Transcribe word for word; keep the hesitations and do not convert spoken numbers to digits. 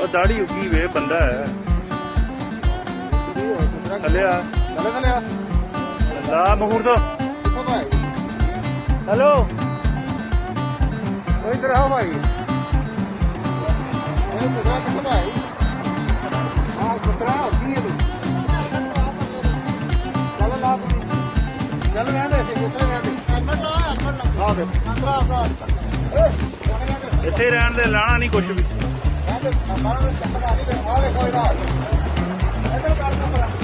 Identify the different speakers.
Speaker 1: दाढ़ी उगी वे बंदा है थले आ ला महूर तो हेलो
Speaker 2: इधर आओ भाई हाँ सत्रह होती है चलो ला चलो रहने
Speaker 1: इत्थे रहन दे लाना नहीं कुछ भी।